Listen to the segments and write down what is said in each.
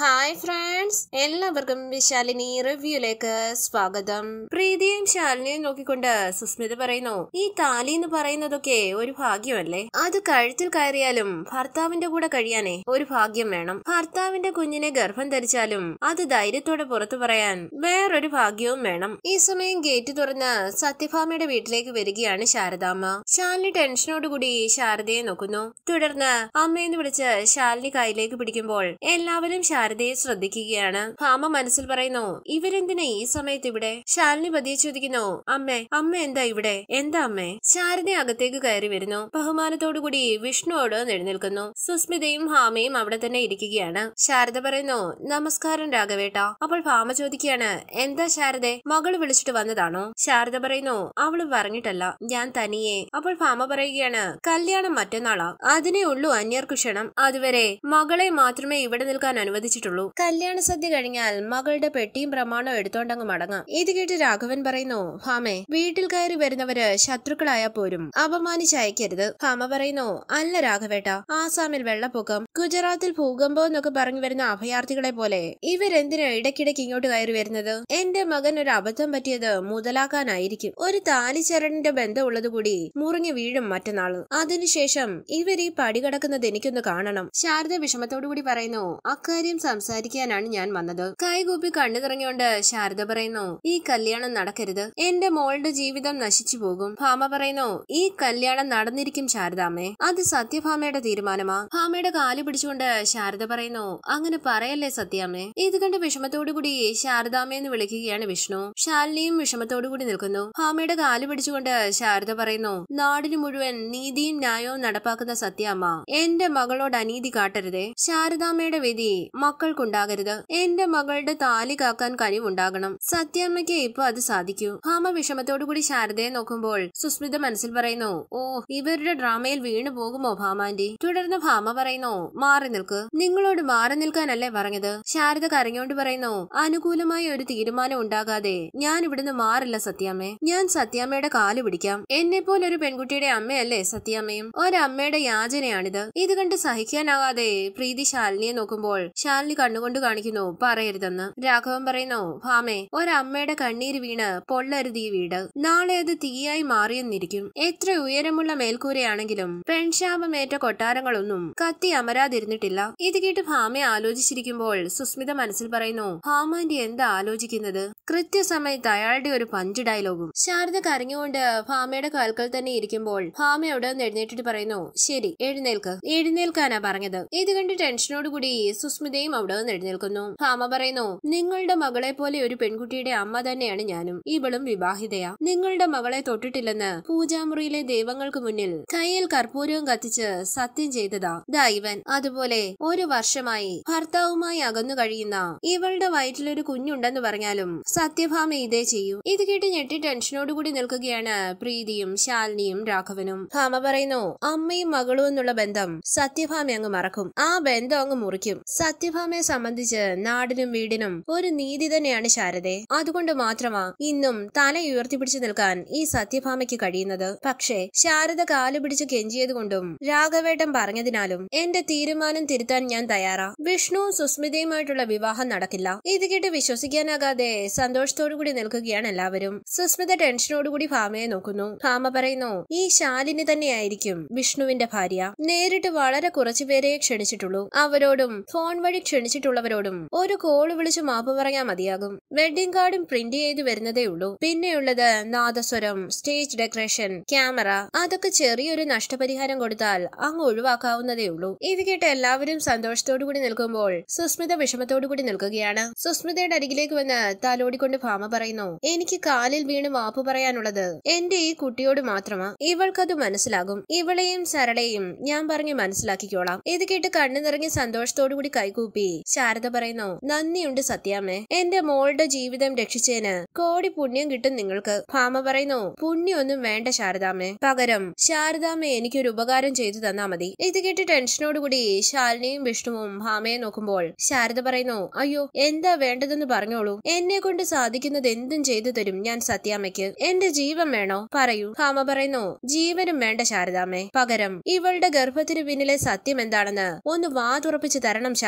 Hi friends, എല്ലാവർക്കും വിശാലിനി റിവ്യൂയിലേക്ക് സ്വാഗതം. പ്രീതിയും ശാലിനിയും നോക്കിക്കൊണ്ട് സുസ്മിത പറയുന്നു, ഈ താലി എന്ന് പറയുന്നതൊക്കെ ഒരു ഭാഗ്യമല്ലേ? അത് കഴുത്തിൽ കയറിയാലും ഭർത്താവിന്റെ കൂടെ കഴിയാനേ ഒരു ഭാഗ്യം വേണം. ഭർത്താവിന്റെ കുഞ്ഞിനെ ഗർഭം ധരിച്ചാലും അത് ധൈര്യത്തോടെ പുറത്തു പറയാൻ വേറൊരു ഭാഗ്യവും വേണം. ഈ സമയം ഗേറ്റ് തുറന്ന് സത്യഭാമയുടെ വീട്ടിലേക്ക് വരികയാണ് ശാരദാമ്മ. ശാലിനി ടെൻഷനോടുകൂടി ശാരദയെ നോക്കുന്നു. തുടർന്ന് അമ്മയെന്ന് വിളിച്ച് ശാലിനി കയ്യിലേക്ക് പിടിക്കുമ്പോൾ എല്ലാവരും ശാരദയെ ശ്രദ്ധിക്കുകയാണ്. ഭാമ മനസ്സിൽ പറയുന്നു, ഇവരെന്തിനാ ഈ സമയത്ത് ഇവിടെ? ശാലിനി പതിയെ ചോദിക്കുന്നു, അമ്മ എന്താ ഇവിടെ? എന്താ അമ്മേ? ശാരദ അകത്തേക്ക് കയറി വരുന്നു. ബഹുമാനത്തോടുകൂടി വിഷ്ണുവോട് എഴുന്നേൽക്കുന്നു. സുസ്മിതയും ഭാമയും അവിടെ തന്നെ ഇരിക്കുകയാണ്. ശാരദ പറയുന്നു, നമസ്കാരം രാഘവേട്ട. അപ്പോൾ ഭാമ ചോദിക്കുകയാണ്, എന്താ ശാരദേ, മകള് വിളിച്ചിട്ട് വന്നതാണോ? ശാരദ പറയുന്നു, അവള് പറഞ്ഞിട്ടല്ല, ഞാൻ തനിയെ. അപ്പോൾ ഭാമ പറയുകയാണ്, കല്യാണം മറ്റന്നാളാ, അതിനേ ഉള്ളൂ അന്യർക്ക് ക്ഷണം. അതുവരെ മകളെ മാത്രമേ ഇവിടെ നിൽക്കാൻ അനുവദിച്ചിട്ടുള്ളൂ. കല്യാണ സദ്യ കഴിഞ്ഞാൽ മകളുടെ പെട്ടിയും പ്രമാണവും എടുത്തോണ്ടങ്ങ് മടങ്ങാം. ഇത് കേട്ട് രാഘവൻ പറയുന്നു, ഭാമേ, വീട്ടിൽ കയറി വരുന്നവര് ശത്രുക്കളായാ പോരും അപമാനിച്ചയക്കരുത്. ഭാമ പറയുന്നു, അല്ല രാഘവേട്ട, ആസാമിൽ വെള്ളപ്പൊക്കം, ഗുജറാത്തിൽ ഭൂകമ്പം എന്നൊക്കെ പറഞ്ഞു വരുന്ന അഭയാർത്ഥികളെ പോലെ ഇവരെന്തിനാ ഇടയ്ക്കിടയ്ക്ക് ഇങ്ങോട്ട് കയറി വരുന്നത്? എന്റെ മകൻ ഒരു അബദ്ധം പറ്റിയത് മുതലാക്കാനായിരിക്കും. ഒരു താലിച്ചരണിന്റെ ബന്ധമുള്ളത് കൂടി മുറിഞ്ഞു വീഴും മറ്റന്നാള്. അതിനുശേഷം ഇവർ ഈ പടി കടക്കുന്നത് എനിക്കൊന്ന് കാണണം. ശാരദ വിഷമത്തോടുകൂടി പറയുന്നു, അക്കാര്യം സംസാരിക്കാനാണ് ഞാൻ വന്നത്. കൈകൂപ്പി കണ്ണു നിറഞ്ഞുകൊണ്ട് ശാരദ പറയുന്നു, ഈ കല്യാണം നടക്കരുത്, എന്റെ മോളുടെ ജീവിതം നശിച്ചു പോകും. ഭാമ പറയുന്നു, ഈ കല്യാണം നടന്നിരിക്കും ശാരദാമ്മേ, അത് സത്യഭാമയുടെ തീരുമാനമാ. ഭാമയുടെ കാല് പിടിച്ചുകൊണ്ട് ശാരദ പറയുന്നു, അങ്ങനെ പറയല്ലേ സത്യാമ്മേ. ഇത് കണ്ട് വിഷമത്തോടുകൂടി ശാരദാമ്മയെന്ന് വിളിക്കുകയാണ് വിഷ്ണു. ശാലിനിയും വിഷമത്തോടുകൂടി നിൽക്കുന്നു. ഭാമയുടെ കാല് പിടിച്ചുകൊണ്ട് ശാരദ പറയുന്നു, നാടിന് മുഴുവൻ നീതിയും ന്യായവും നടപ്പാക്കുന്ന സത്യാമ്മ എന്റെ മകളോട് അനീതി കാട്ടരുതേ. ശാരദാമ്മയുടെ വിധി മക്കൾക്കുണ്ടാകരുത്. എന്റെ മകളുടെ താലി കാക്കാൻ കഴിവുണ്ടാകണം. സത്യാമ്മയ്ക്ക് ഇപ്പൊ അത് സാധിക്കൂ. ഭാമ വിഷമത്തോടുകൂടി ശാരദയെ നോക്കുമ്പോൾ സുസ്മിത മനസ്സിൽ പറയുന്നു, ഓ, ഇവരുടെ ഡ്രാമയിൽ വീണു പോകുമോ ഭാമാന്റി? തുടർന്ന് ഭാമ പറയുന്നു, മാറി നിൽക്ക്, നിങ്ങളോട് മാറി നിൽക്കാനല്ലേ പറഞ്ഞത്? ശാരദ കരഞ്ഞോണ്ട് പറയുന്നു, അനുകൂലമായ ഒരു തീരുമാനം ഉണ്ടാകാതെ ഞാൻ ഇവിടുന്ന് മാറില്ല സത്യാമ്മേ. ഞാൻ സത്യാമ്മയുടെ കാല് പിടിക്കാം. എന്നെ പോലെ ഒരു പെൺകുട്ടിയുടെ അമ്മയല്ലേ സത്യാമ്മയും? ഒരമ്മയുടെ യാചനയാണിത്. ഇത് കണ്ട് സഹിക്കാനാകാതെ പ്രീതി ശാലിനിയെ നോക്കുമ്പോൾ ശാലിനി കണ്ണുകൊണ്ട് കാണിക്കുന്നു, പറയരുതെന്ന്. രാഘവൻ പറയുന്നു, ഭാമേ, ഒരമ്മയുടെ കണ്ണീര് വീണ് പൊള്ളരുത് ഈ വീട്. നാളെ അത് തീയായി മാറിയെന്നിരിക്കും. എത്ര ഉയരമുള്ള മേൽക്കൂരയാണെങ്കിലും പെൺശാപമേറ്റ കൊട്ടാരങ്ങളൊന്നും കത്തി അമരാതിരുന്നിട്ടില്ല. ഇത് കേട്ട് ഭാമയെ ആലോചിച്ചിരിക്കുമ്പോൾ സുസ്മിത മനസ്സിൽ പറയുന്നു, ഭാമാന്റി എന്താ ആലോചിക്കുന്നത്? കൃത്യസമയത്ത് അയാളുടെ ഒരു പഞ്ച് ഡയലോഗും. ശാരദ കരഞ്ഞുകൊണ്ട് ഭാമയുടെ കാൽക്കൽ തന്നെ ഇരിക്കുമ്പോൾ ഭാമ അവിടെ നിന്ന് എഴുന്നേറ്റിട്ട് പറയുന്നു, ശരി, എഴുന്നേൽക്കാനാ പറഞ്ഞത്. ഇത് കണ്ട് ടെൻഷനോടുകൂടി സുസ്മിതയും അവിടെ നിന്ന് എഴുന്നേൽക്കുന്നു. ഭാമ പറയുന്നു, നിങ്ങളുടെ മകളെ പോലെ ഒരു പെൺകുട്ടിയുടെ അമ്മ തന്നെയാണ് ഞാനും. ഇവളും വിവാഹിതയാ. നിങ്ങളുടെ മകളെ തൊട്ടിട്ടില്ലെന്ന് പൂജാമുറിയിലെ ദൈവങ്ങൾക്ക് മുന്നിൽ കയ്യിൽ കർപ്പൂരവും കത്തിച്ച് സത്യം ചെയ്തതാ ദാ ഇവൻ. അതുപോലെ ഒരു വർഷമായി ഭർത്താവുമായി അകന്നു കഴിയുന്ന ഇവളുടെ വയറ്റിലൊരു കുഞ്ഞുണ്ടെന്ന് പറഞ്ഞാലും സത്യഭാമ ഇതേ ചെയ്യൂ. ഇത് കേട്ട് ഞെട്ടി ടെൻഷനോടുകൂടി നിൽക്കുകയാണ് പ്രീതിയും ശാലിനിയും രാഘവനും. ഭാമ പറയുന്നു, അമ്മയും മകളും എന്നുള്ള ബന്ധം സത്യഭാമ അങ്ങ് മറക്കും. ആ ബന്ധം അങ്ങ് മുറിക്കും. സത്യഭാമയെ സംബന്ധിച്ച് നാടിനും വീടിനും ഒരു നീതി തന്നെയാണ് ശാരദേ. അതുകൊണ്ട് മാത്രമാ ഇന്നും തല ഉയർത്തിപ്പിടിച്ചു നിൽക്കാൻ ഈ സത്യഭാമയ്ക്ക് കഴിയുന്നത്. പക്ഷേ ശാരദ കാല് പിടിച്ച് കെഞ്ചിയത് കൊണ്ടും രാഘവേട്ടൻ പറഞ്ഞതിനാലും എന്റെ തീരുമാനം തിരുത്താൻ ഞാൻ തയ്യാറാ. വിഷ്ണുവും സുസ്മിതയുമായിട്ടുള്ള വിവാഹം നടക്കില്ല. ഇത് കേട്ട് വിശ്വസിക്കാനാകാതെ സന്തോഷത്തോടുകൂടി നിൽക്കുകയാണ് എല്ലാവരും. സുസ്മിത ടെൻഷനോടുകൂടി ഭാമയെ നോക്കുന്നു. ഭാമ പറയുന്നു, ഈ ശാലിനി തന്നെയായിരിക്കും വിഷ്ണുവിന്റെ ഭാര്യ. നേരിട്ട് വളരെ കുറച്ചുപേരെ ക്ഷണിച്ചിട്ടുള്ളൂ. അവരോടും ഫോൺ വഴി ക്ഷണിച്ചിട്ടുള്ളവരോടും ഒരു കോള് വിളിച്ച് മാപ്പ് പറയാൻ മതിയാകും. വെഡിങ് കാർഡും പ്രിന്റ് ചെയ്ത് വരുന്നതേ ഉള്ളൂ. പിന്നെയുള്ളത് നാദസ്വരം, സ്റ്റേജ് ഡെക്കറേഷൻ, ക്യാമറ, അതൊക്കെ ചെറിയൊരു നഷ്ടപരിഹാരം കൊടുത്താൽ അങ്ങ് ഒഴിവാക്കാവുന്നതേ ഉള്ളൂ. ഇത് കേട്ട് എല്ലാവരും സന്തോഷത്തോടു കൂടി നിൽക്കുമ്പോൾ സുസ്മിത വിഷമത്തോടു കൂടി നിൽക്കുകയാണ്. സുസ്മിതയുടെ അരികിലേക്ക് വന്ന് തലോടിക്കൊണ്ട് ഭാമ പറയുന്നു, എനിക്ക് കാലിൽ വീണ് മാപ്പ് പറയാനുള്ളത് എന്റെ ഈ കുട്ടിയോട് മാത്രമാ. ഇവൾക്കത് മനസ്സിലാകും. ഇവളെയും സരളയെയും ഞാൻ പറഞ്ഞു മനസ്സിലാക്കിക്കോളാം. ഇത് കേട്ട് കണ്ണു നിറങ്ങി സന്തോഷത്തോടുകൂടി കൈകൂപ്പി ശാരദ പറയുന്നു, നന്ദിയുണ്ട് സത്യാമ്മേ, എന്റെ മോളുടെ ജീവിതം രക്ഷിച്ചതിന് കോടി പുണ്യം കിട്ടും നിങ്ങൾക്ക്. ഭാമ പറയുന്നു, പുണ്യൊന്നും വേണ്ട ശാരദാമ്മേ, പകരം ശാരദാമ്മ എനിക്കൊരു ഉപകാരം ചെയ്തു തന്നാ മതി. ഇത് കേട്ട് ടെൻഷനോടുകൂടി ശാലിനിയും വിഷ്ണുവും ഭാമയെ നോക്കുമ്പോൾ ശാരദ പറയുന്നു, അയ്യോ, എന്താ വേണ്ടതെന്ന് പറഞ്ഞോളൂ. എന്നെ കൊണ്ട് സാധിക്കുന്നത് എന്തും ചെയ്തു തരും ഞാൻ സത്യാമ്മയ്ക്ക്. എന്റെ ജീവൻ വേണോ? പറയൂ. ഭാമ പറയുന്നു, ജീവനും വേണ്ട ശാരദാമ്മേ, പകരം ഇവളുടെ ഗർഭത്തിന് പിന്നിലെ സത്യം എന്താണെന്ന് ഒന്ന് വാതുറപ്പിച്ചു തരണം ശാരദാമ്മ.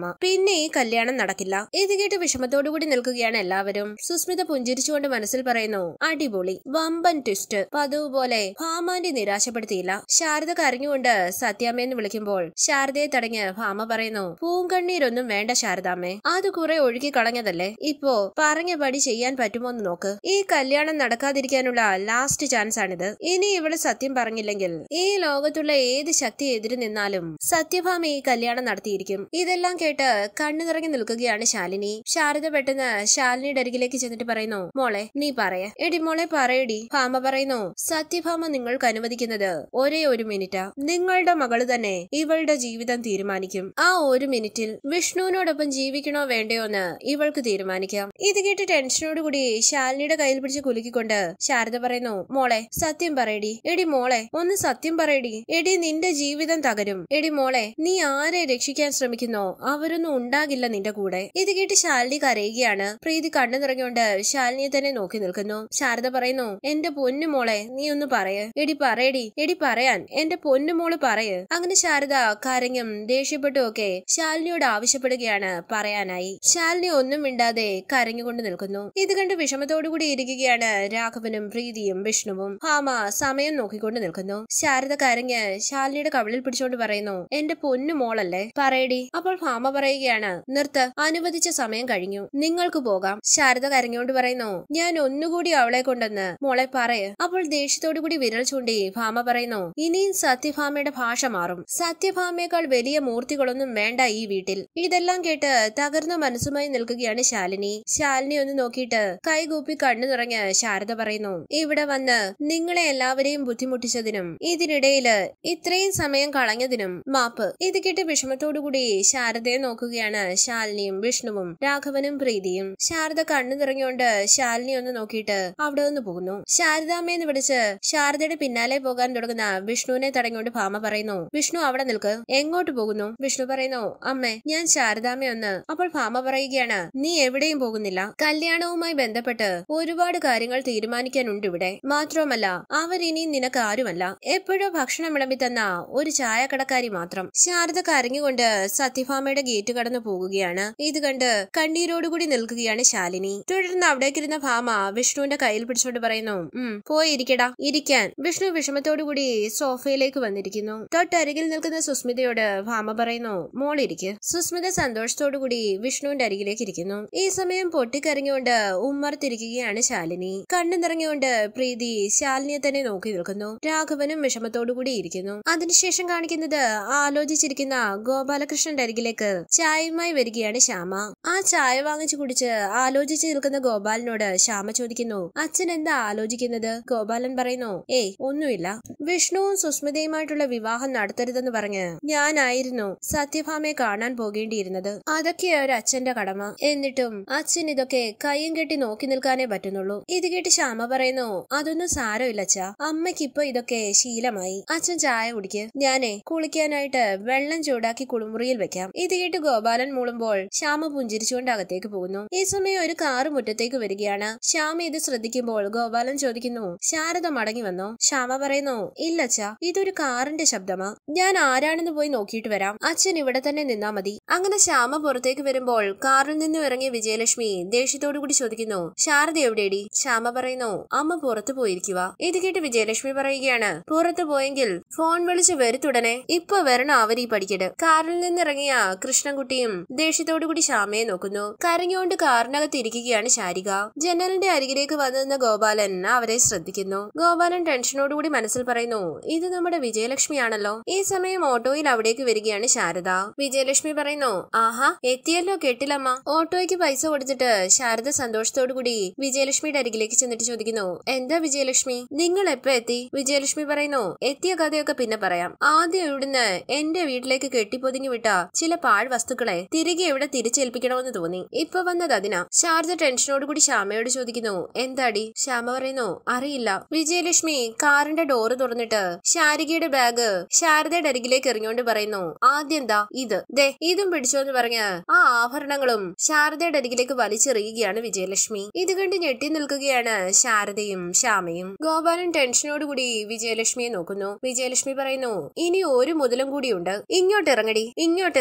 പിന്നെ ഈ കല്യാണം നടക്കില്ല. ഇത് കേട്ട് വിഷമത്തോടുകൂടി നിൽക്കുകയാണ് എല്ലാവരും. സുസ്മിത പുഞ്ചിരിച്ചുകൊണ്ട് മനസ്സിൽ പറയുന്നു, അടിപൊളി, വമ്പൻ ട്വിസ്റ്റ്. പതിവ് പോലെ ഭാമാന്റെ നിരാശപ്പെടുത്തിയില്ല. ശാരദ കരഞ്ഞുകൊണ്ട് സത്യാമ്മയെന്ന് വിളിക്കുമ്പോൾ ശാരദയെ തടഞ്ഞ് ഭാമ പറയുന്നു, പൂങ്കണ്ണീരൊന്നും വേണ്ട ശാരദാമ്മേ, അത് കുറെ ഒഴുകി കളഞ്ഞതല്ലേ. ഇപ്പോ പറഞ്ഞ പടി ചെയ്യാൻ പറ്റുമോന്ന് നോക്ക്. ഈ കല്യാണം നടക്കാതിരിക്കാനുള്ള ലാസ്റ്റ് ചാൻസ് ആണിത്. ഇനി ഇവള് സത്യം പറഞ്ഞില്ലെങ്കിൽ ഈ ലോകത്തുള്ള ഏത് ശക്തി എതിര് നിന്നാലും സത്യഭാമ ഈ കല്യാണം നടത്തിയിരിക്കും. ഇതെല്ലാം കേട്ട് കണ്ണു നിറങ്ങി നിൽക്കുകയാണ് ശാലിനി. ശാരദ പെട്ടെന്ന് ശാലിനിയുടെ അരികിലേക്ക് ചെന്നിട്ട് പറയുന്നു, മോളെ നീ പറയ. എടി മോളെ പറയടി. ഭാമ പറയുന്നു, സത്യഭാമ നിങ്ങൾക്ക് അനുവദിക്കുന്നത് ഒരേ ഒരു മിനിറ്റാ. നിങ്ങളുടെ മകള് തന്നെ ഇവളുടെ ജീവിതം തീരുമാനിക്കും. ആ ഒരു മിനിറ്റിൽ വിഷ്ണുവിനോടൊപ്പം ജീവിക്കണോ വേണ്ടയോ എന്ന് ഇവൾക്ക് തീരുമാനിക്കാം. ഇത് കേട്ട് ടെൻഷനോടുകൂടി ശാലിനിയുടെ കയ്യിൽ പിടിച്ച് കുലുക്കിക്കൊണ്ട് ശാരദ പറയുന്നു, മോളെ സത്യം പറയടി. എടി മോളെ ഒന്ന് സത്യം പറയടി. എടി നിന്റെ ജീവിതം തകരും. എടി മോളെ നീ ആരെ രക്ഷിക്കാൻ ശ്രമിക്കുന്നോ അവരൊന്നും ഉണ്ടാകില്ല നിന്റെ കൂടെ. ഇത് കേട്ട് ശാലിനി കരയുകയാണ്. പ്രീതി കണ്ണു നിറഞ്ഞുകൊണ്ട് ശാലിനിയെ തന്നെ നോക്കി നിൽക്കുന്നു. ശാരദ പറയുന്നു, എന്റെ പൊന്നു മോളെ നീ ഒന്ന് പറയ്. എടി പറയടി. എടി പറയാൻ എന്റെ പൊന്നു മോള് പറയ്. അങ്ങനെ ശാരദ കരഞ്ഞും ദേഷ്യപ്പെട്ടും ഒക്കെ ശാലിനിയോട് ആവശ്യപ്പെടുകയാണ് പറയാനായി. ശാലിനി ഒന്നും മിണ്ടാതെ കരഞ്ഞുകൊണ്ട് നിൽക്കുന്നു. ഇത് കണ്ട് വിഷമത്തോടുകൂടി ഇരിക്കുകയാണ് രാഘവനും പ്രീതിയും വിഷ്ണുവും. ഭാമ സമയം നോക്കിക്കൊണ്ട് നിൽക്കുന്നു. ശാരദ കരഞ്ഞ് ശാലിനിയുടെ കവിളിൽ പിടിച്ചുകൊണ്ട് പറയുന്നു, എന്റെ പൊന്നു മോളല്ലേ പറയടി. അപ്പോൾ ഭാമ പറയുകയാണ്, നിർത്ത്, അനുവദിച്ച സമയം കഴിഞ്ഞു, നിങ്ങൾക്ക് പോകാം. ശാരദ കരഞ്ഞുകൊണ്ട് പറയുന്നു, ഞാൻ ഒന്നുകൂടി അവളെ കൊണ്ടെന്ന് മോളെ പറയ്. അപ്പോൾ ദേഷ്യത്തോടുകൂടി വിരൽ ചൂണ്ടി ഭാമ പറയുന്നു, ഇനിയും സത്യഭാമയുടെ ഭാഷ മാറും. സത്യഭാമയേക്കാൾ വലിയ മൂർത്തികളൊന്നും വേണ്ട ഈ വീട്ടിൽ. ഇതെല്ലാം കേട്ട് തകർന്ന മനസ്സുമായി നിൽക്കുകയാണ് ശാലിനി. ശാലിനി ഒന്ന് നോക്കിയിട്ട് കൈകൂപ്പി കണ്ണു നിറഞ്ഞ് ശാരദ പറയുന്നു, ഇവിടെ വന്ന് നിങ്ങളെ എല്ലാവരെയും ബുദ്ധിമുട്ടിച്ചതിനും ഇതിനിടയില് ഇത്രയും സമയം കളഞ്ഞതിനും മാപ്പ്. ഇത് കേട്ട് വിഷമത്തോടുകൂടി ശാരദയെ നോക്കുകയാണ് ശാലിനിയും വിഷ്ണുവും രാഘവനും പ്രീതിയും. ശാരദ കണ്ണു നിറഞ്ഞുകൊണ്ട് ശാലിനി ഒന്ന് നോക്കിയിട്ട് അവിടെ ഒന്ന് പോകുന്നു. ശാരദാമ്മയെന്ന് വിളിച്ച് ശാരദയുടെ പിന്നാലെ പോകാൻ തുടങ്ങുന്ന വിഷ്ണുവിനെ തടഞ്ഞുകൊണ്ട് ഭാമ പറയുന്നു, വിഷ്ണു അവിടെ നിൽക്ക്. എങ്ങോട്ട് പോകുന്നു? വിഷ്ണു പറയുന്നു, അമ്മേ ഞാൻ ശാരദാമ്മയൊന്ന്. അപ്പോൾ ഭാമ പറയുകയാണ്, നീ എവിടെയും പോകുന്നില്ല. കല്യാണവുമായി ബന്ധപ്പെട്ട് ഒരുപാട് കാര്യങ്ങൾ തീരുമാനിക്കാനുണ്ട് ഇവിടെ. മാത്രമല്ല അവരിനി നിനക്ക് ആരുമല്ല. എപ്പോഴോ ഭക്ഷണം വിളമ്പി തന്ന ഒരു ചായക്കടക്കാരി മാത്രം. ശാരദ കരഞ്ഞുകൊണ്ട് സത്യഭാമയുടെ ഗേറ്റ് കടന്നു പോകുകയാണ്. ഇത് കണ്ട് കണ്ണീരോടുകൂടി നിൽക്കുകയാണ് ശാലിനി. തുടർന്ന് അവിടേക്കിരുന്ന ഭാമ വിഷ്ണുവിന്റെ കയ്യിൽ പിടിച്ചുകൊണ്ട് പറയുന്നു, പോയിരിക്കടാ. ഇരിക്കാൻ. വിഷ്ണു വിഷമത്തോടുകൂടി സോഫയിലേക്ക് വന്നിരിക്കുന്നു. തൊട്ടരികിൽ നിൽക്കുന്ന സുസ്മിതയോട് ഭാമ പറയുന്നു, മോളിരിക്ക്. സുസ്മിത സന്തോഷത്തോടുകൂടി വിഷ്ണുവിന്റെ അരികിലേക്ക് ഇരിക്കുന്നു. ഈ സമയം പൊട്ടിക്കരഞ്ഞുകൊണ്ട് ഉമ്മർത്തിരിക്കുകയാണ് ശാലിനി. കണ്ണു നിറഞ്ഞുകൊണ്ട് പ്രീതി ശാലിനിയെ തന്നെ നോക്കി നിൽക്കുന്നു. രാഘവനും വിഷമത്തോടുകൂടി ഇരിക്കുന്നു. അതിനുശേഷം കാണിക്കുന്നത് ആലോചിച്ചിരിക്കുന്ന ഗോപാലകൃഷ്ണന്റെ അരികിലേക്ക് ചായയുമായി വരികയാണ് ശ്യാമ. ആ ചായ വാങ്ങിച്ചു കുടിച്ച് ആലോചിച്ച് നിൽക്കുന്ന ഗോപാലനോട് ശ്യാമ ചോദിക്കുന്നു, അച്ഛൻ എന്താ ആലോചിക്കുന്നത്? ഗോപാലൻ പറയുന്നു, ഏയ് ഒന്നുമില്ല. വിഷ്ണുവും സുസ്മിതയുമായിട്ടുള്ള വിവാഹം നടത്തരുതെന്ന് പറഞ്ഞ് ഞാനായിരുന്നു സത്യഭാമയെ കാണാൻ പോകേണ്ടിയിരുന്നത്. അതൊക്കെ ഒരു അച്ഛന്റെ കടമ. എന്നിട്ടും അച്ഛൻ ഇതൊക്കെ കയ്യും കെട്ടി നോക്കി നിൽക്കാനേ പറ്റുന്നുള്ളൂ. ഇത് കേട്ട് ശ്യാമ പറയുന്നു, അതൊന്നും സാരമില്ല അച്ഛാ. അമ്മയ്ക്കിപ്പൊ ഇതൊക്കെ ശീലമായി. അച്ഛൻ ചായ കുടിക്ക്. ഞാനേ കുളിക്കാനായിട്ട് വെള്ളം ചൂടാക്കി കുളിമുറിയിൽ വെക്കാം. ഇത് കേട്ട് ഗോപാലൻ മൂളുമ്പോൾ ശ്യാമ പുഞ്ചിരിച്ചുകൊണ്ട് അകത്തേക്ക് പോകുന്നു. ഈ സമയം ഒരു കാറ് മുറ്റത്തേക്ക് വരികയാണ്. ശ്യാമ ഇത് ശ്രദ്ധിക്കുമ്പോൾ ഗോപാലൻ ചോദിക്കുന്നു, ശാരദ മടങ്ങി വന്നോ? ശ്യാമ പറയുന്നു, ഇല്ലച്ചാ, ഇതൊരു കാറിന്റെ ശബ്ദമാ. ഞാൻ ആരാണെന്ന് പോയി നോക്കിയിട്ട് വരാം. അച്ഛൻ ഇവിടെ തന്നെ നിന്നാ മതി. അങ്ങനെ ശ്യാമ പുറത്തേക്ക് വരുമ്പോൾ കാറിൽ നിന്നും ഇറങ്ങിയ വിജയലക്ഷ്മി ദേഷ്യത്തോടുകൂടി ചോദിക്കുന്നു, ശാരദ എവിടെയടി? ശ്യാമ പറയുന്നു, അമ്മ പുറത്തു പോയിരിക്കുക. ഇത് കേട്ട് വിജയലക്ഷ്മി പറയുകയാണ്, പുറത്തു പോയെങ്കിൽ ഫോൺ വിളിച്ച് വരുത്തുടനെ. ഇപ്പൊ വരണം അവരീ പഠിക്കട്. കാറിൽ നിന്നിറങ്ങിയ കൃഷ്ണൻകുട്ടിയും ദേഷ്യത്തോടുകൂടി ശ്യാമയെ നോക്കുന്നു. കരഞ്ഞുകൊണ്ട് കാറിനകത്ത് ഇരിക്കുകയാണ് ശാരിക. ജനലിന്റെ അരികിലേക്ക് വന്നിരുന്ന ഗോപാലൻ അവരെ ശ്രദ്ധിക്കുന്നു. ഗോപാലൻ ടെൻഷനോടുകൂടി മനസ്സിൽ പറയുന്നു, ഇത് നമ്മുടെ വിജയലക്ഷ്മിയാണല്ലോ. ഈ സമയം ഓട്ടോയിൽ അവിടേക്ക് വരികയാണ് ശാരദ. വിജയലക്ഷ്മി പറയുന്നു, ആഹാ എത്തിയല്ലോ കെട്ടിലമ്മ. ഓട്ടോയ്ക്ക് പൈസ കൊടുത്തിട്ട് ശാരദ സന്തോഷത്തോടുകൂടി വിജയലക്ഷ്മിയുടെ അരികിലേക്ക് ചെന്നിട്ട് ചോദിക്കുന്നു, എന്താ വിജയലക്ഷ്മി, നിങ്ങൾ എപ്പോ എത്തി? വിജയലക്ഷ്മി പറയുന്നു, എത്തിയ കഥയൊക്കെ പിന്നെ പറയാം. ആദ്യം ഇവിടുന്ന് എന്റെ വീട്ടിലേക്ക് കെട്ടിപ്പൊതിഞ്ഞു വിട്ട ചില പാഴ് വസ്തുക്കളെ തിരികെ ഇവിടെ തിരിച്ചേൽപ്പിക്കണമെന്ന് തോന്നി. ഇപ്പൊ വന്നത് അതിനാ. ശാരദ ടെൻഷനോടുകൂടി ശ്യാമയോട് ചോദിക്കുന്നു, എന്താടി? ശ്യാമ പറയുന്നു, അറിയില്ല. വിജയലക്ഷ്മി കാറിന്റെ ഡോറ് തുറന്നിട്ട് ശാരികയുടെ ബാഗ് ശാരദയുടെ അരികിലേക്ക് എറിഞ്ഞുകൊണ്ട് പറയുന്നു, ആദ്യം ദാ ഇത്, ദേ ഇതും പിടിച്ചോന്ന് പറഞ്ഞ് ആ ആഭരണങ്ങളും ശാരദയുടെ അരികിലേക്ക് വലിച്ചെറിയുകയാണ് വിജയലക്ഷ്മി. ഇത് കണ്ട് ഞെട്ടി നിൽക്കുകയാണ് ശാരദയും ശ്യാമയും. ഗോപാലൻ ടെൻഷനോടുകൂടി വിജയലക്ഷ്മിയെ നോക്കുന്നു. വിജയലക്ഷ്മി പറയുന്നു, ഇനി ഒരു മുതലും കൂടിയുണ്ട്. ഇങ്ങോട്ടിറങ്ങടി, ഇങ്ങോട്ടിറങ്ങടി.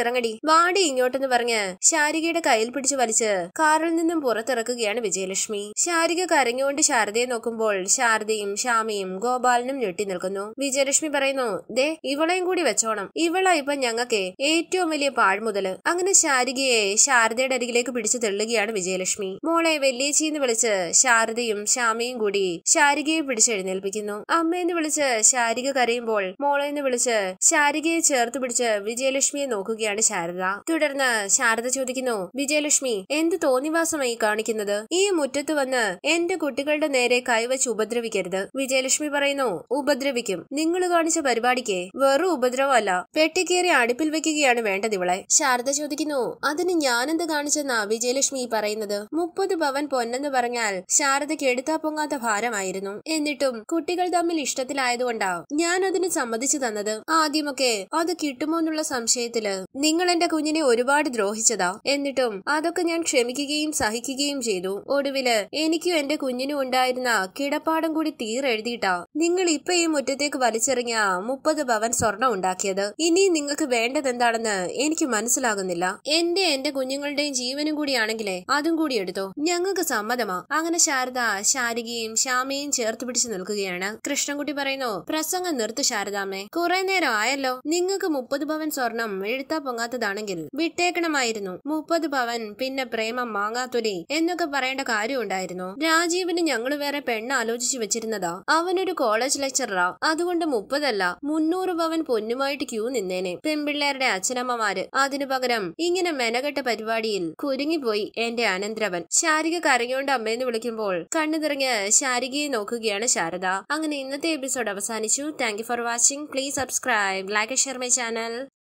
വാടി ഇങ്ങോട്ടെന്ന് പറഞ്ഞ് ശാരികയുടെ കയ്യിൽ പിടിച്ചു വലിച്ച് കാറിൽ നിന്നും പുറത്തിറക്കുകയാണ് വിജയലക്ഷ്മി. ശാരിക കരഞ്ഞുകൊണ്ട് ശാരദയെ നോക്കുമ്പോൾ ശാരദയും ശ്യാമയും ഗോപാലനും ഞെട്ടി നിൽക്കുന്നു. വിജയലക്ഷ്മി പറയുന്നു, ദേ ഇവളെയും കൂടി വെച്ചോണം, ഇവളാ ഇപ്പൊ ഞങ്ങൾക്ക് ഏറ്റവും വലിയ പാഴ്മുതല്. അങ്ങനെ ശാരികയെ ശാരദയുടെ അരികിലേക്ക് പിടിച്ചു തള്ളുകയാണ് വിജയലക്ഷ്മി. മോളെ വെല്ലേച്ചിന്ന് വിളിച്ച് ശാരദയും ശ്യാമയും കൂടി ശാരികയെ പിടിച്ചെഴുന്നേൽപ്പിക്കുന്നു. അമ്മയെന്ന് വിളിച്ച് ശാരിക കരയുമ്പോൾ മോളെന്ന് വിളിച്ച് ശാരികയെ ചേർത്ത് പിടിച്ച് വിജയലക്ഷ്മിയെ നോക്കുകയാണ് ശാരദ. തുടർന്ന് ശാരദ ചോദിക്കുന്നു, വിജയലക്ഷ്മി എന്ത് തോന്നിവാസമായി കാണിക്കുന്നത്? ഈ മുറ്റത്ത് വന്ന് എന്റെ കുട്ടികളുടെ നേരെ കൈവച്ച് ഉപദ്രവിക്കരുത്. വിജയലക്ഷ്മി പറയുന്നു, ഉപദ്രവിക്കും. നിങ്ങൾ കാണിച്ച പരിപാടിക്ക് വെറും ഉപദ്രവമല്ല, പെട്ടിക്കേറി അടുപ്പിൽ വെക്കുകയാണ് വേണ്ടത് ഇവളെ. ശാരദ ചോദിക്കുന്നു, അതിന് ഞാനെന്ത് കാണിച്ചെന്നാ വിജയലക്ഷ്മി പറയുന്നത്? 30 പവൻ പൊന്നെന്ന് പറഞ്ഞാൽ ശാരദയ്ക്ക് എടുത്താ പൊങ്ങാത്ത ഭാരമായിരുന്നു. എന്നിട്ടും കുട്ടികൾ തമ്മിൽ ഇഷ്ടത്തിലായതുകൊണ്ടാ ഞാൻ അതിന് സമ്മതിച്ചു തന്നത്. ആദ്യമൊക്കെ അത് കിട്ടുമോ എന്നുള്ള സംശയത്തില് നിങ്ങൾ എന്റെ കുഞ്ഞിനെ ഒരുപാട് ദ്രോഹിച്ചതാ. എന്നിട്ടും അതൊക്കെ ഞാൻ ക്ഷമിക്കുകയും സഹിക്കുകയും ചെയ്തു. ഒടുവില് എനിക്കും എന്റെ കുഞ്ഞിനും ഉണ്ടായിരുന്ന കിടപ്പാടം കൂടി തീരെഴുതിയിട്ടാ നിങ്ങൾ ഇപ്പൊ ഈ മുറ്റത്തേക്ക് വലിച്ചെറിഞ്ഞ 30 പവൻ സ്വർണം ഉണ്ടാക്കിയത്. ഇനി നിങ്ങൾക്ക് വേണ്ടതെന്താണെന്ന് എനിക്ക് മനസ്സിലാകുന്നില്ല. എന്റെ കുഞ്ഞുങ്ങളുടെയും ജീവനും കൂടിയാണെങ്കിലേ അതും കൂടി എടുത്തോ, ഞങ്ങൾക്ക് സമ്മതമാ. അങ്ങനെ ശാരദ ശാരികയും ശ്യാമയും ചേർത്ത് പിടിച്ചു നിൽക്കുകയാണ്. കൃഷ്ണൻകുട്ടി പറയുന്നു, പ്രസംഗം നിർത്തു ശാരദാമ്മേ, കുറെ നേരം ആയല്ലോ. നിങ്ങൾക്ക് 30 പവൻ സ്വർണം എഴുത്താ പൊങ്ങാത്തതാണെങ്കിൽ വിട്ടേക്കണമായിരുന്നു. 30 പവൻ പിന്നെ പ്രേമം മാങ്ങാത്തൊലി എന്നൊക്കെ പറയേണ്ട കാര്യം ഉണ്ടായിരുന്നു. രാജീവിന് ഞങ്ങള് വേറെ പെണ്ണ് ആലോചിച്ചു വെച്ചിരുന്നതാ. അവനൊരു കോളേജ് ലെക്ചറാ. അതുകൊണ്ട് 30 അല്ല 300 പവൻ പൊന്നുമായിട്ട് ക്യൂ നിന്നേനെ പെൺപിള്ളേരുടെ അച്ഛനമ്മമാര്. അതിനു പകരം ഇങ്ങനെ മെനകെട്ട പരിപാടിയിൽ കുരുങ്ങിപ്പോയി എന്റെ അനന്തരവൻ. ശാരിക കരഞ്ഞോണ്ട് അമ്മയെന്ന് വിളിക്കുമ്പോൾ കണ്ണു നിറഞ്ഞ് ശാരികയെ നോക്കുകയാണ് ശാരദ. അങ്ങനെ ഇന്നത്തെ എപ്പിസോഡ് അവസാനിച്ചു. Thank you for watching. Please subscribe, like, share my channel.